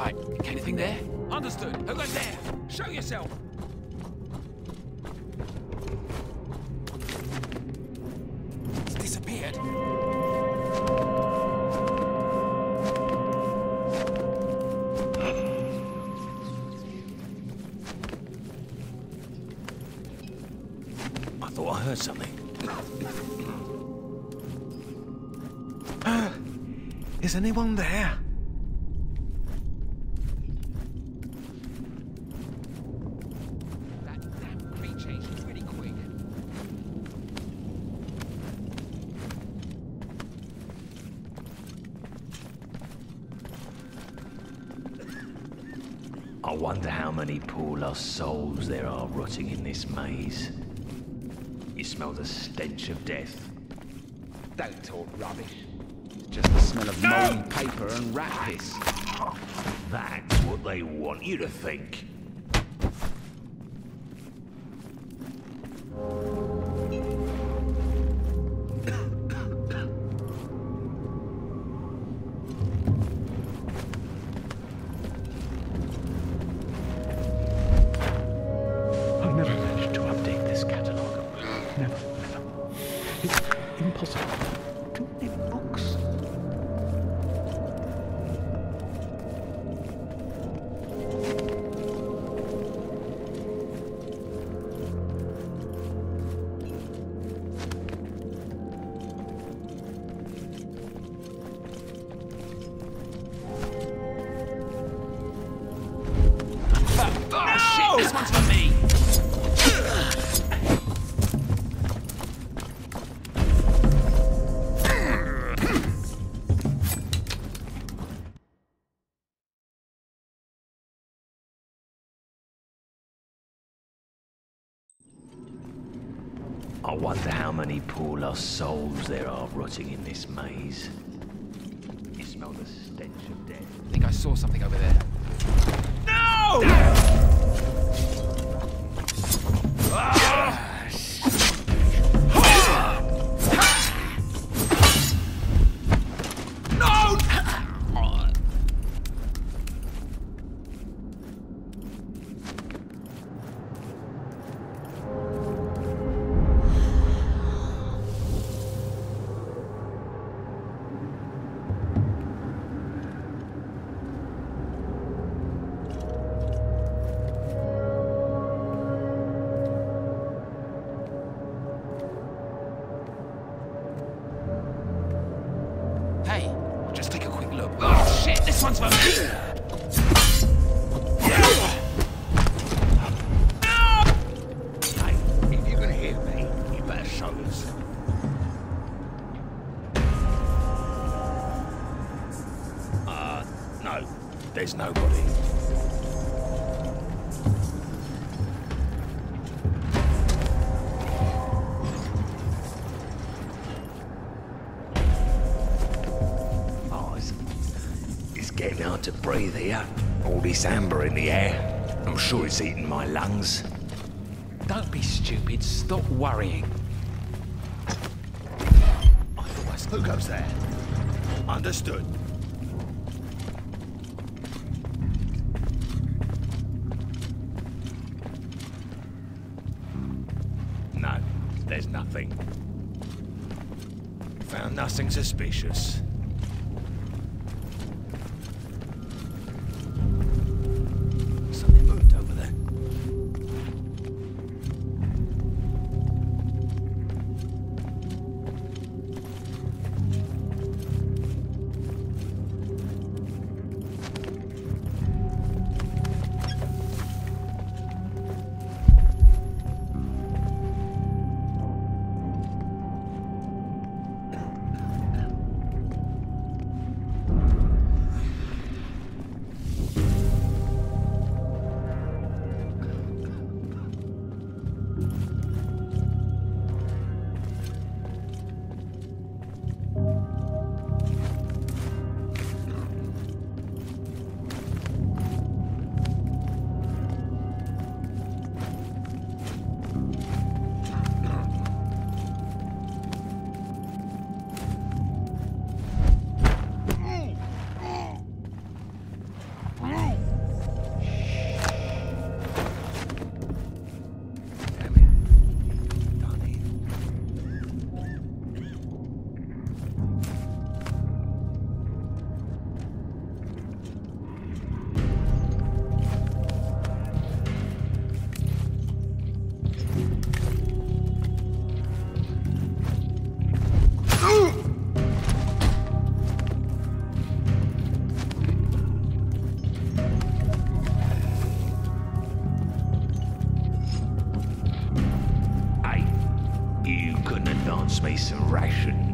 Right, anything there? Understood. Who goes there? Show yourself. It's disappeared. I thought I heard something. Is anyone there? That damn creature is really quick. I wonder how many poor lost souls there are rotting in this maze. You smell the stench of death. Don't talk rubbish. It's just the smell of moldy paper and rat piss. That's what they want you to think. I've never managed to update this catalogue. Never. It's impossible. Too many books. Oh shit, this one's for me! I wonder how many poor lost souls there are rotting in this maze. You smell the stench of death. I think I saw something over there. No! Hey, just take a quick look. Oh shit, this one's for me! Hey, if you can hear me, you better show us. No, there's nobody. It's getting hard to breathe here. All this amber in the air. I'm sure it's eating my lungs. Don't be stupid, stop worrying. Who goes there? Understood. No, there's nothing. Found nothing suspicious. Something moved over there.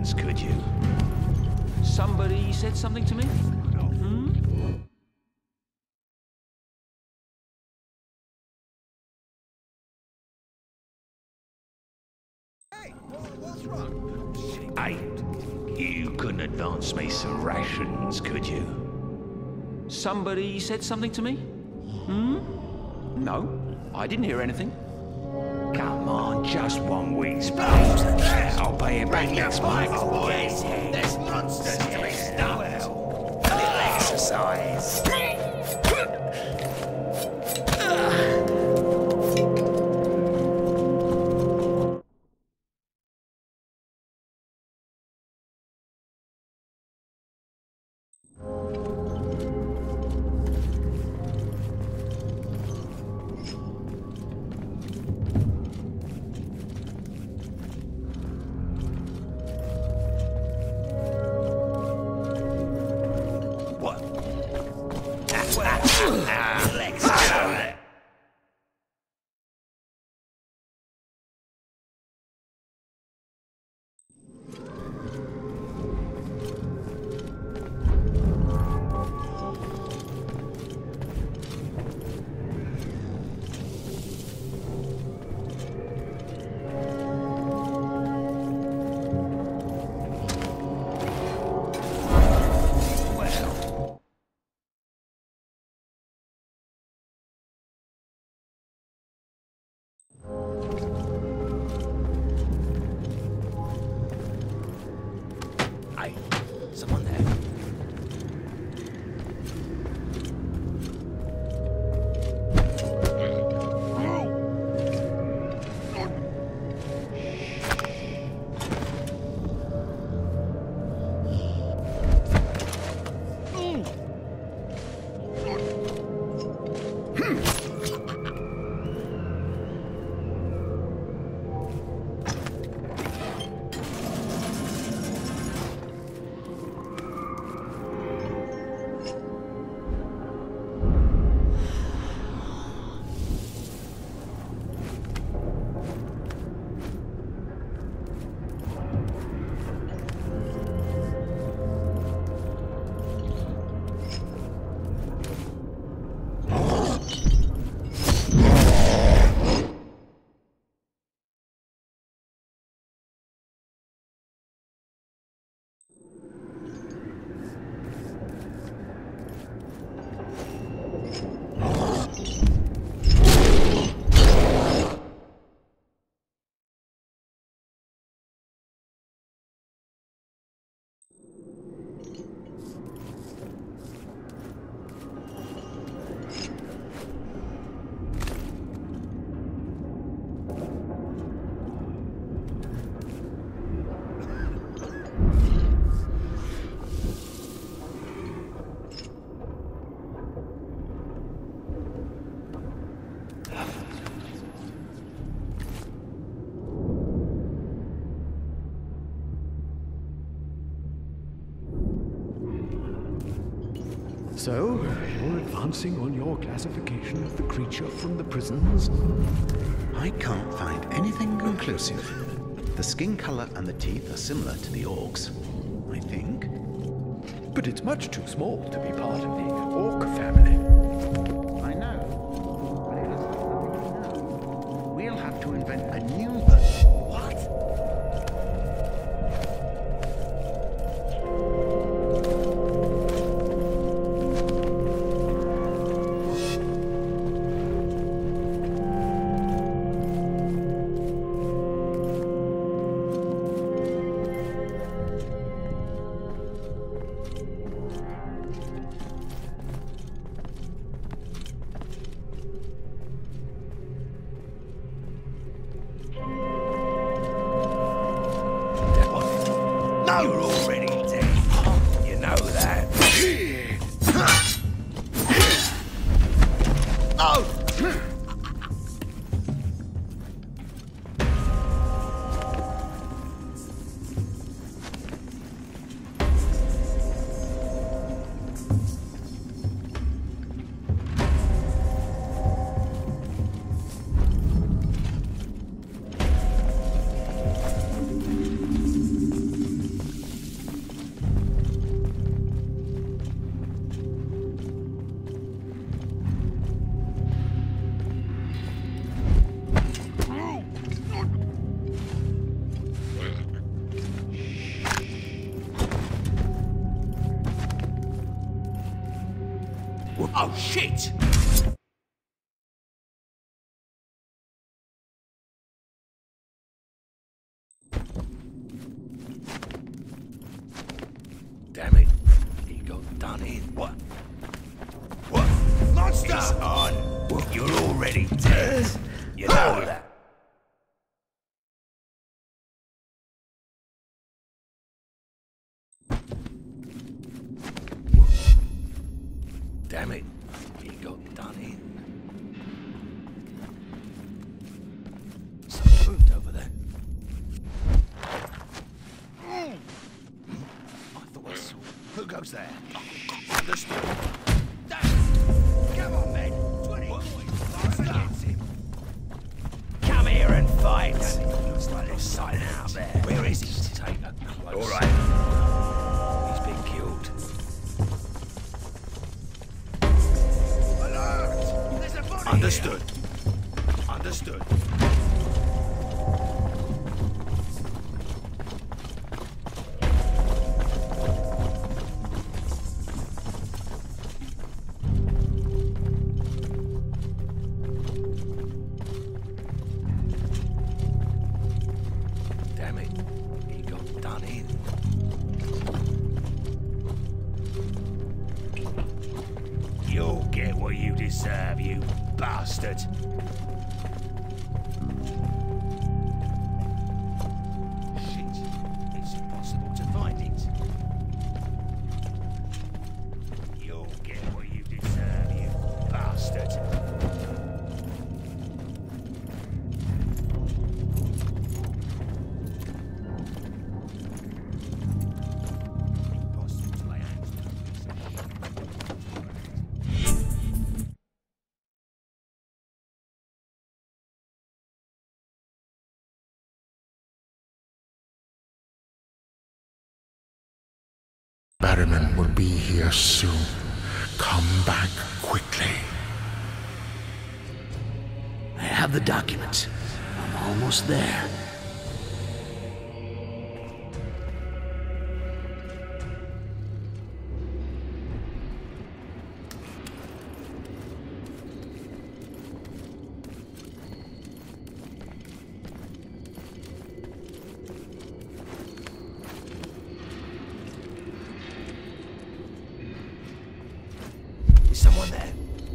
rations, could you? Somebody said something to me? Hey, you couldn't advance me some rations, could you? Somebody said something to me? No, I didn't hear anything. Come on, just 1 week's pay. I'll pay you back next month. Oh, yes, There's monsters to be stopped. well. A little exercise. What? Let's go. Hey, someone there. So, you're advancing on your classification of the creature from the prisons? I can't find anything conclusive. The skin color and the teeth are similar to the orcs, I think. But it's much too small to be part of the orc family. I know. But it looks like nothing we know. We'll have to invent a new... What? You're already dead. You know that. Oh! Oh, shit! Damn it. He got done in. What? What? Monster! It's on. You're already dead. You know that. Damn it. He got done in. Some moved over there. I thought I saw. Who goes there? Understood. Come on, men. 20 points. Against him. Come here and fight. Looks like there's something out there. Where is he? Take a close. All right. He's been killed. Alert! There's a body. Understood. Here. Understood. Damn it. He got done in. You'll get what you deserve, you bastard. Shit. It's impossible to find it. You'll get what you deserve, you bastard. Impossible to lay hands on a piece of shit. Barryman will be here soon. Come back quickly. I have the documents. I'm almost there. Is someone there?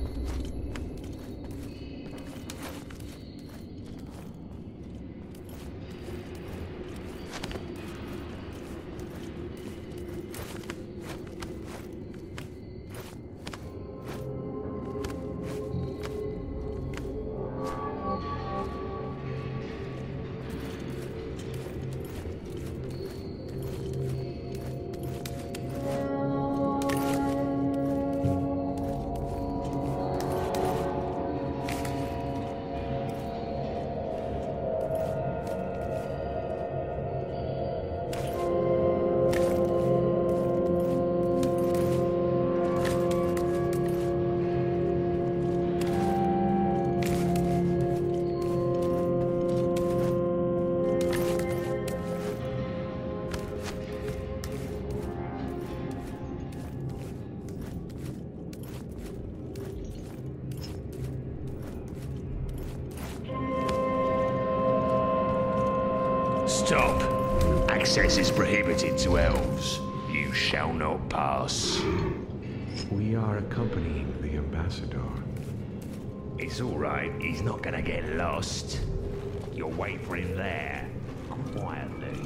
Stop. Access is prohibited to elves. You shall not pass. We are accompanying the ambassador. It's all right. He's not gonna get lost. You'll wait for him there, quietly.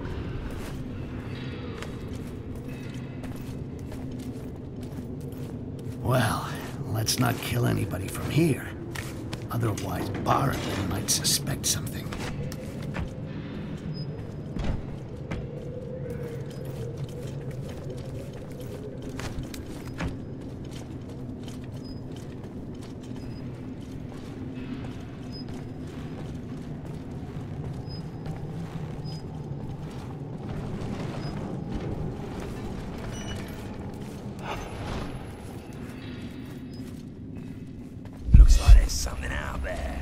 Well, let's not kill anybody from here. Otherwise, Barrowman might suspect something. Looks like there's something out there.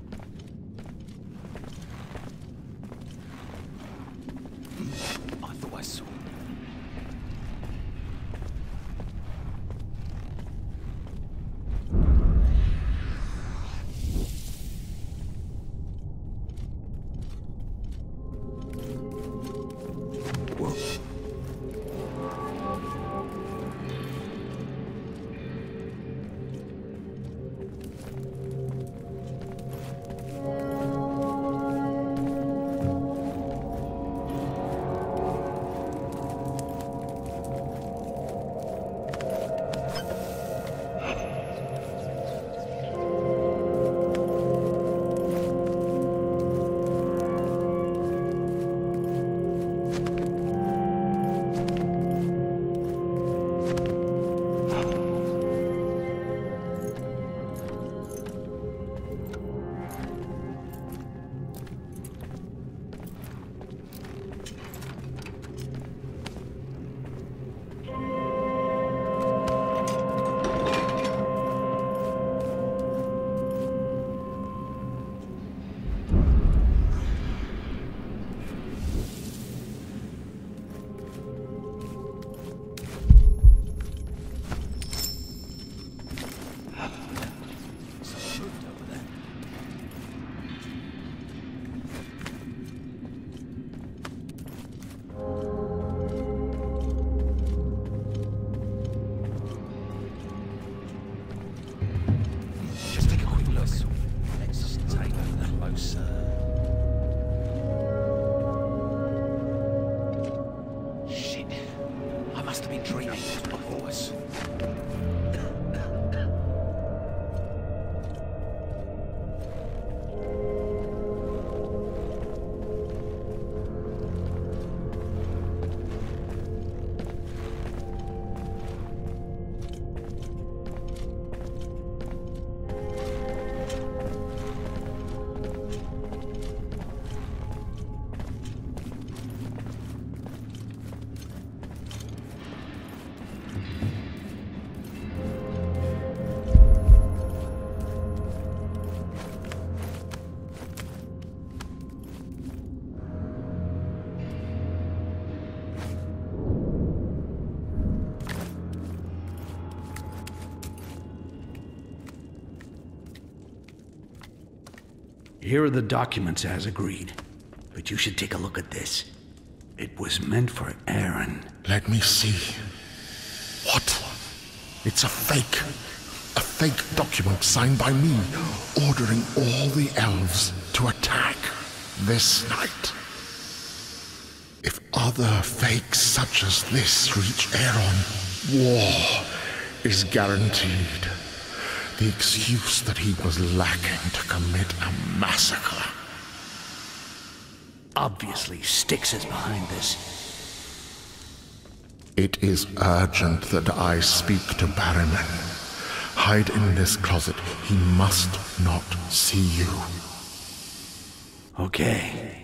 I thought my sword. Here are the documents as agreed. But you should take a look at this. It was meant for Aaron. Let me see. What? It's a fake. A fake document signed by me, ordering all the elves to attack this night. If other fakes such as this reach Aaron, war is guaranteed. The excuse that he was lacking to commit a massacre. Obviously, Styx is behind this. It is urgent that I speak to Barryman. Hide in this closet. He must not see you. Okay.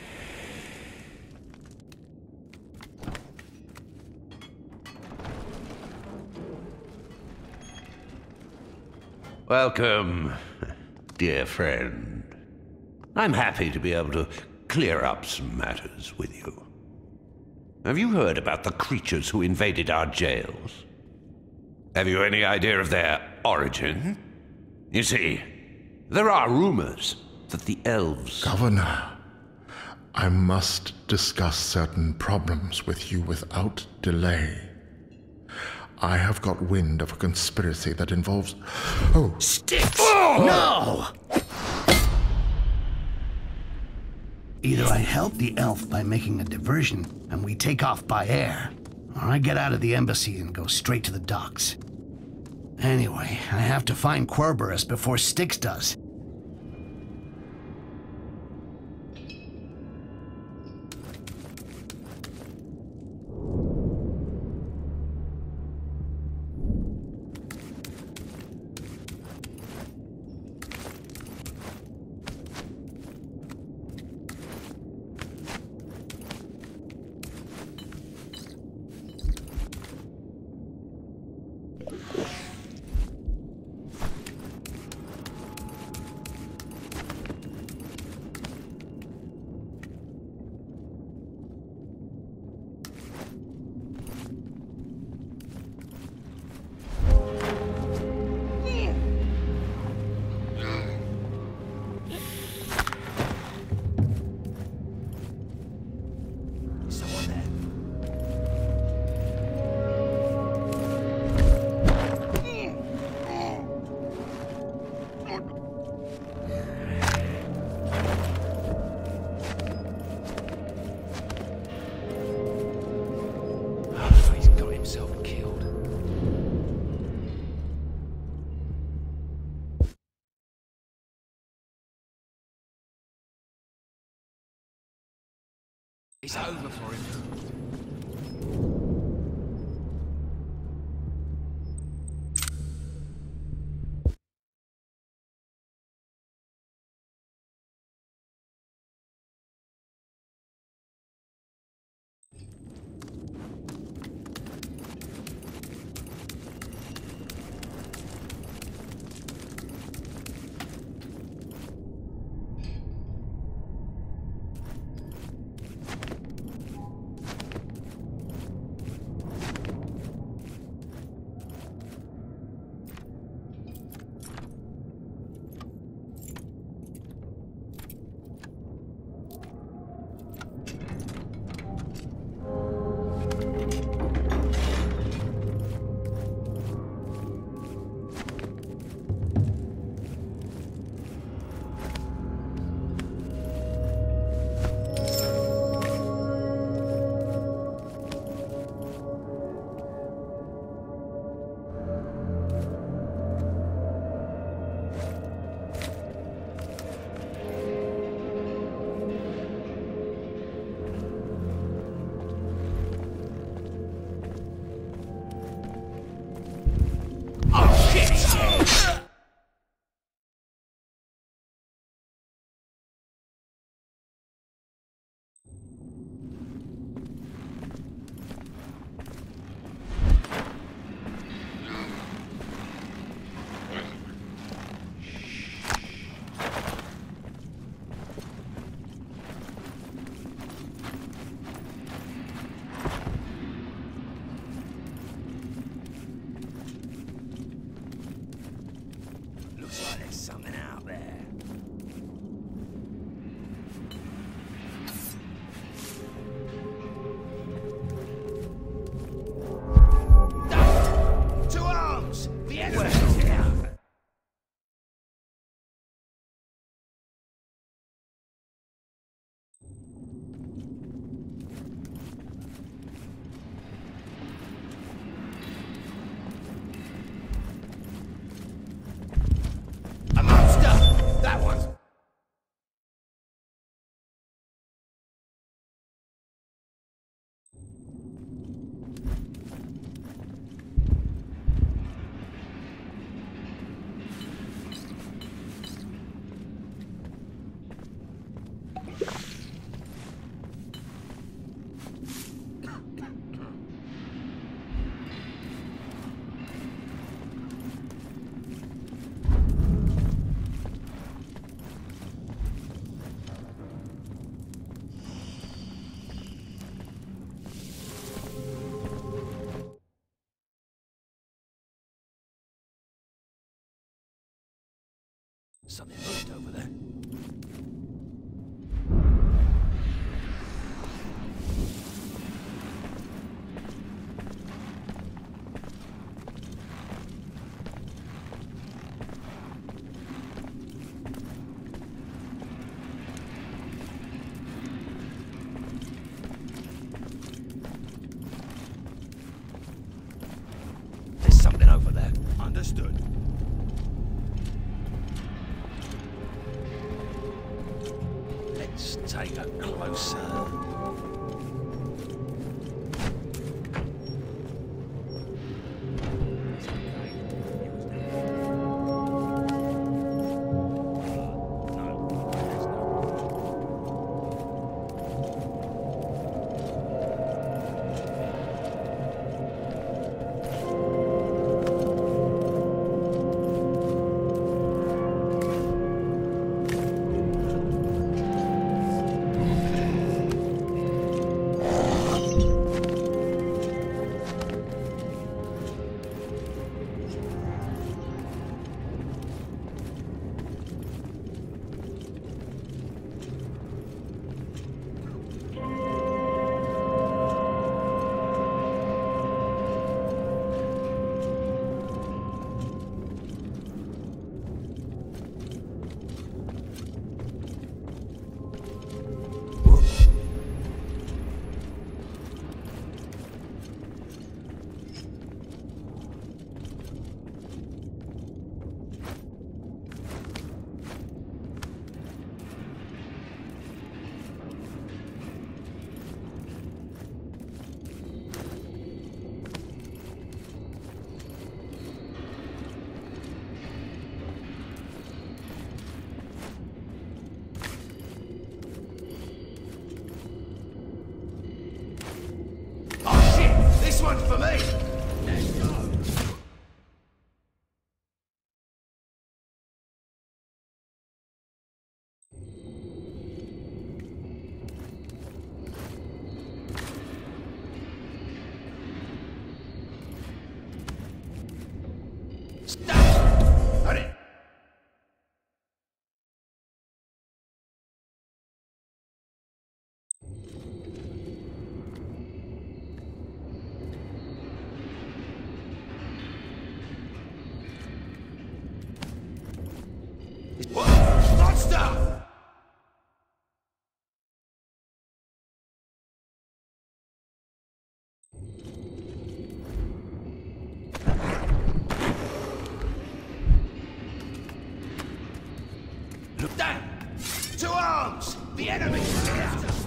Welcome, dear friend. I'm happy to be able to clear up some matters with you. Have you heard about the creatures who invaded our jails? Have you any idea of their origin? You see, there are rumors that the elves... Governor, I must discuss certain problems with you without delay. I have got wind of a conspiracy that involves... Oh! Styx! Oh! No! Either I help the elf by making a diversion, and we take off by air, or I get out of the embassy and go straight to the docks. Anyway, I have to find Querberus before Styx does. It's over for him. Looks like there's something out there. To arms! The enemy's here! A monster! That one's... Something moved over there. There's something over there. Understood. Let's take a closer. one's for me. Let's go. Monster! Look down! To arms! The enemy's here!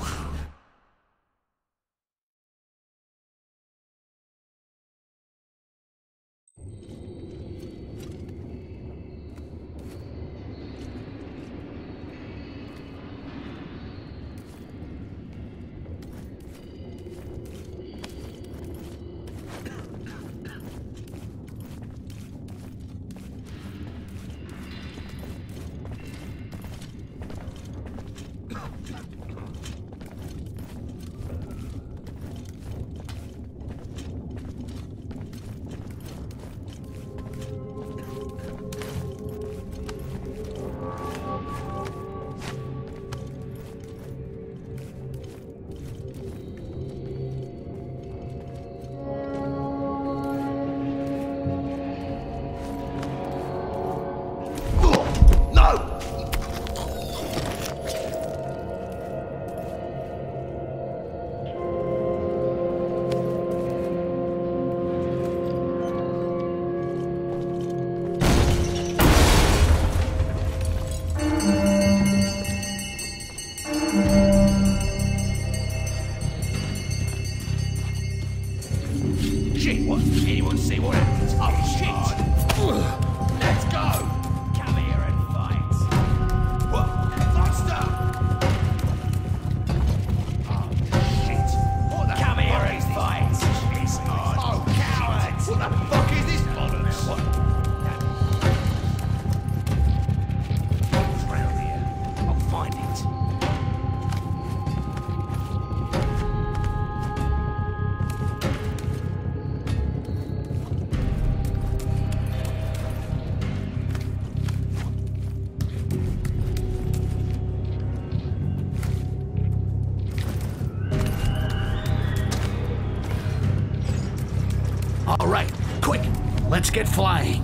All right, quick, let's get flying.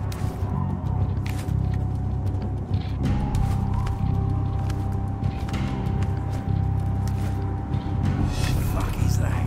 What the fuck is that?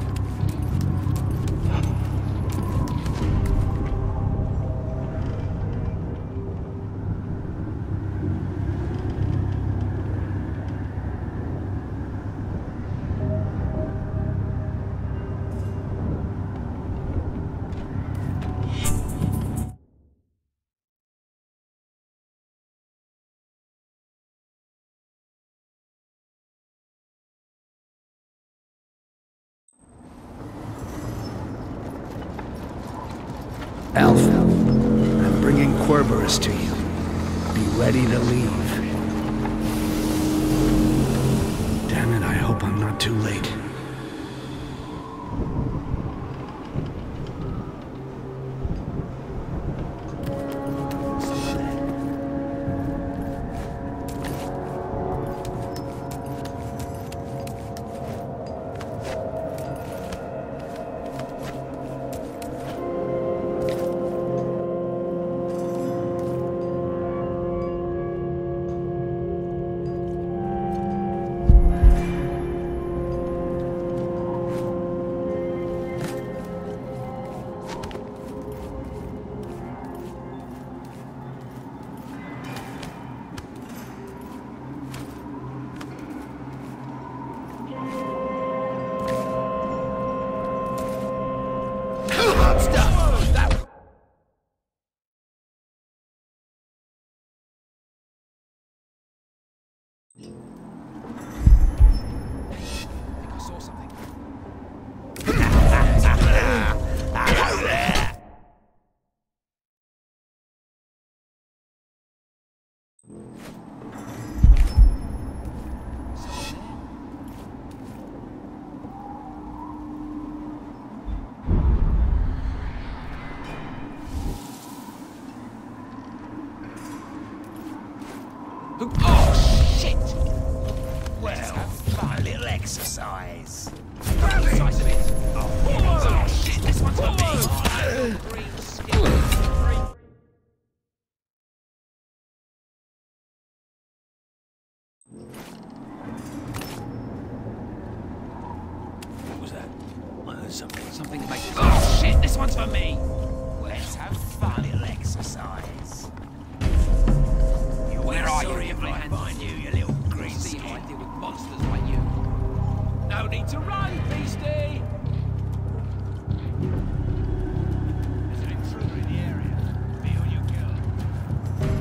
Elf, I'm bringing Querberus to you. Be ready to leave. Damn it, I hope I'm not too late. exercise. Oh shit, this one's for me! Green skin. What was that? I heard something. Something to make. Oh shit, this one's for me! Let's have fun. Little exercise. Where are Sorry you, if I Evil find you, you little green See skin. how I deal with monsters like you. No need to run, beastie. There's an intruder in the area. Be on your guard.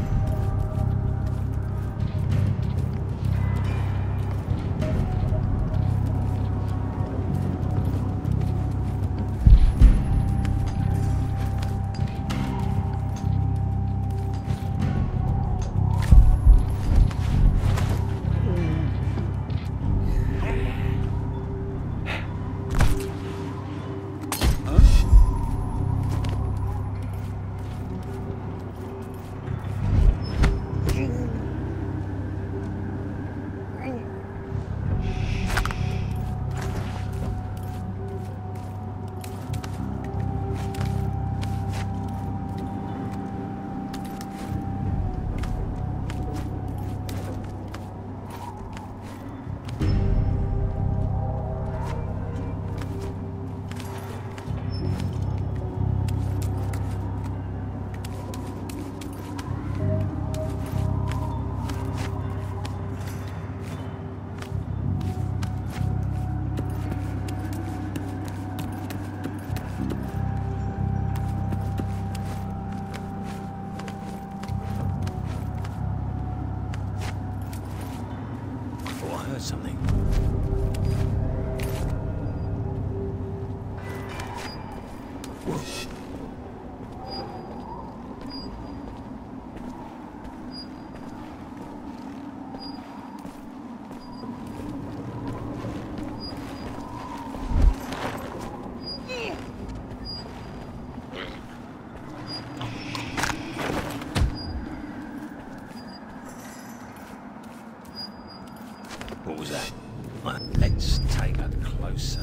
I heard something. Whoa. What was that? Let's take a closer.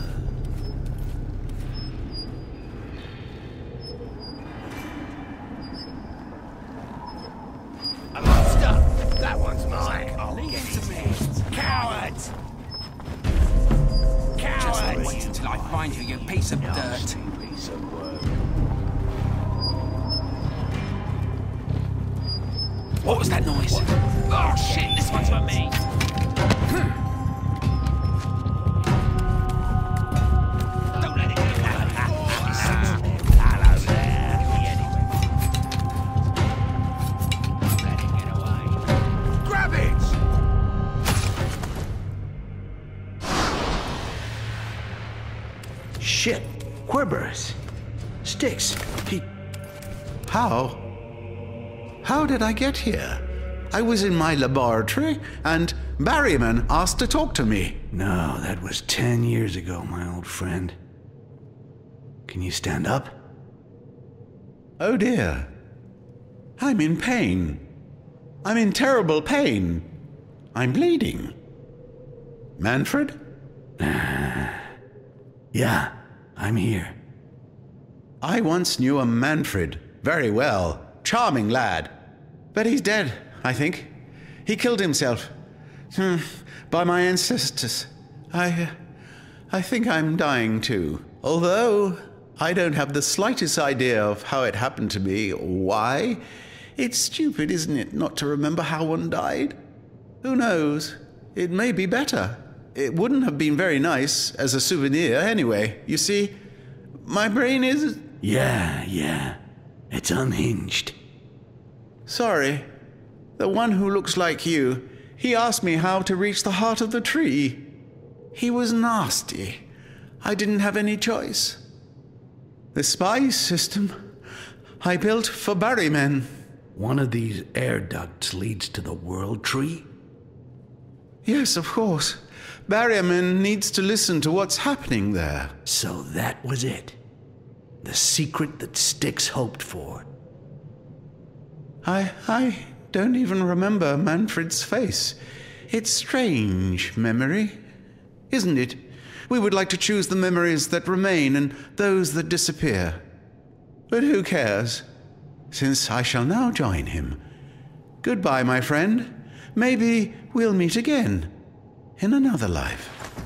A monster! That one's mine. I'll get his head. Coward! Coward! Wait until I find you, you piece of dirt. Piece of work. What was that noise? Oh shit, this one's for me. Don't let it get away. Hello there. Don't let it get away. Grab it! Shit. Quibber's. Styx. He... How? How did I get here? I was in my laboratory, and Barryman asked to talk to me. No, that was 10 years ago, my old friend. Can you stand up? Oh dear. I'm in pain. I'm in terrible pain. I'm bleeding. Manfred? Yeah, I'm here. I once knew a Manfred very well. Charming lad. But he's dead, I think. He killed himself. By my ancestors. I think I'm dying too. Although I don't have the slightest idea of how it happened to me or why. It's stupid, isn't it, not to remember how one died? Who knows? It may be better. It wouldn't have been very nice as a souvenir anyway. You see, my brain is... Yeah. It's unhinged. Sorry. The one who looks like you, he asked me how to reach the heart of the tree. He was nasty. I didn't have any choice. The spy system I built for Barrymen. One of these air ducts leads to the World Tree? Yes, of course. Barryman needs to listen to what's happening there. So that was it. The secret that Styx hoped for. I don't even remember Manfred's face. It's strange memory. isn't it? We would like to choose the memories that remain and those that disappear. But who cares? Since I shall now join him. Goodbye, my friend. Maybe we'll meet again in another life.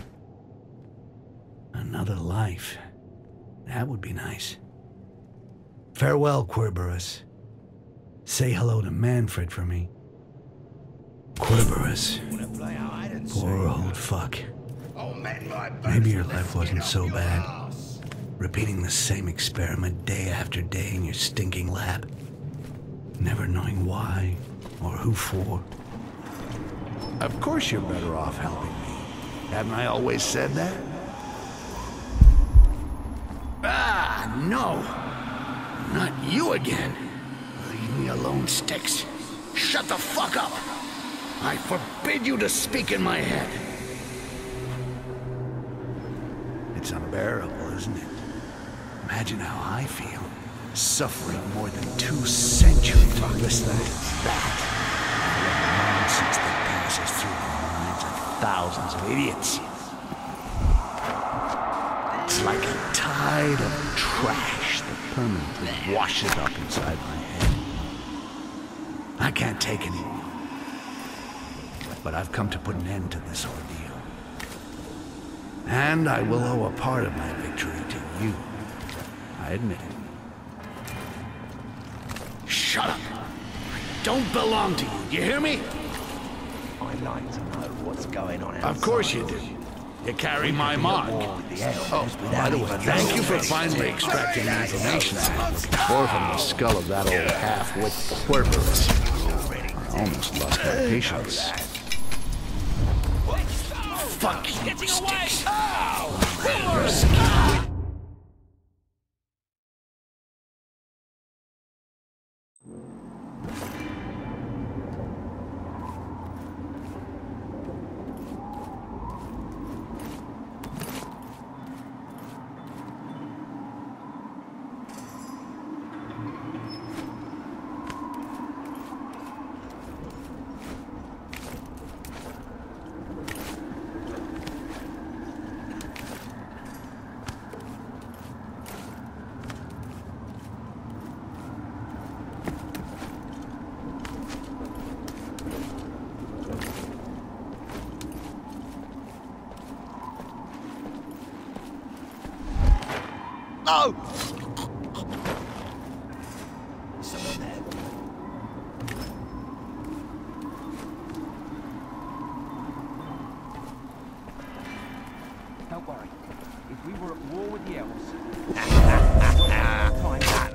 Another life. That would be nice. Farewell, Querberus. Say hello to Manfred for me. Querberus. Poor old fuck. Maybe your life wasn't so bad. Repeating the same experiment day after day in your stinking lab. Never knowing why or who for. Of course you're better off helping me. Haven't I always said that? Ah, no. Not you again. Leave me alone, Styx. Shut the fuck up. I forbid you to speak in my head. It's unbearable, isn't it? Imagine how I feel, suffering more than 2 centuries of listening to that. Nonsense that passes through the minds of thousands of idiots. It's like a tide of trash that permanently washes up inside my head. I can't take any more. But I've come to put an end to this ordeal. And I will owe a part of my victory to you. I admit it. Shut up! I don't belong to you, you hear me? I'd like to know what's going on outside. Of course you do. You carry my mark. Oh, by the way, thank you for finally extracting the information I was looking for from the skull of that old half-wit Querberus. I almost lost my patience. Fuck you, Styx. No! Someone there. Don't worry. If we were at war with the elves, find out.